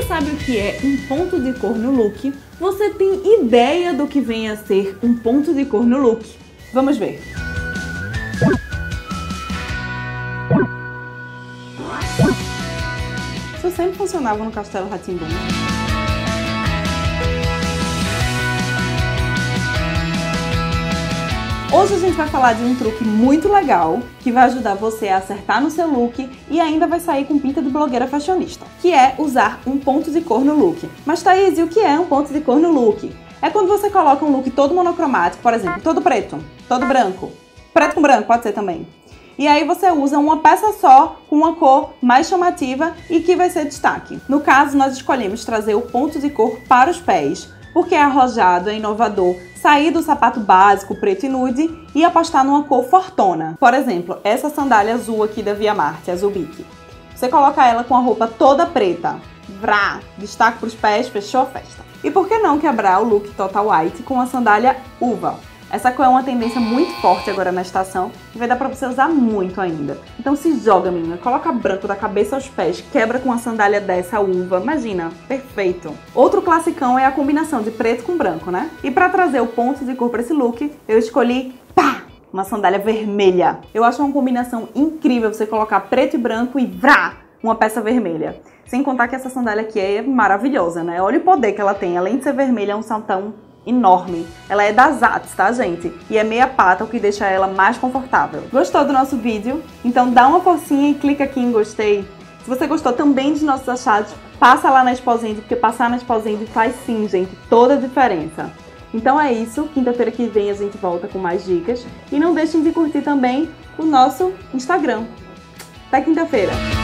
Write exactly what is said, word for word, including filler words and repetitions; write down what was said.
sabe o que é um ponto de cor no look? Você tem ideia do que vem a ser um ponto de cor no look? Vamos ver! Isso sempre funcionava no Castelo Rá-Tim-Bum. Hoje a gente vai falar de um truque muito legal que vai ajudar você a acertar no seu look e ainda vai sair com pinta de blogueira fashionista, que é usar um ponto de cor no look. Mas Thaís, e o que é um ponto de cor no look? É quando você coloca um look todo monocromático, por exemplo, todo preto, todo branco, preto com branco pode ser também. E aí você usa uma peça só com uma cor mais chamativa e que vai ser destaque. No caso, nós escolhemos trazer o ponto de cor para os pés, porque é arrojado, é inovador, sair do sapato básico preto e nude e apostar numa cor fortona. Por exemplo, essa sandália azul aqui da Via Marte, azul bique. Você coloca ela com a roupa toda preta, vrá, destaque para os pés, fechou a festa. E por que não quebrar o look total white com a sandália uva? Essa cor é uma tendência muito forte agora na estação e vai dar pra você usar muito ainda. Então se joga, menina, coloca branco da cabeça aos pés, quebra com uma sandália dessa uva, imagina, perfeito. Outro classicão é a combinação de preto com branco, né? E pra trazer o ponto de cor pra esse look, eu escolhi, pá, uma sandália vermelha. Eu acho uma combinação incrível você colocar preto e branco e vrá, uma peça vermelha. Sem contar que essa sandália aqui é maravilhosa, né? Olha o poder que ela tem, além de ser vermelha, é um saltão enorme. Ela é da Zatt's, tá, gente? E é meia pata, o que deixa ela mais confortável. Gostou do nosso vídeo? Então dá uma forcinha e clica aqui em gostei. Se você gostou também dos nossos achados, passa lá na Exposend, porque passar na Exposend faz sim, gente, toda a diferença. Então é isso, quinta-feira que vem a gente volta com mais dicas. E não deixem de curtir também o nosso Instagram. Até quinta-feira!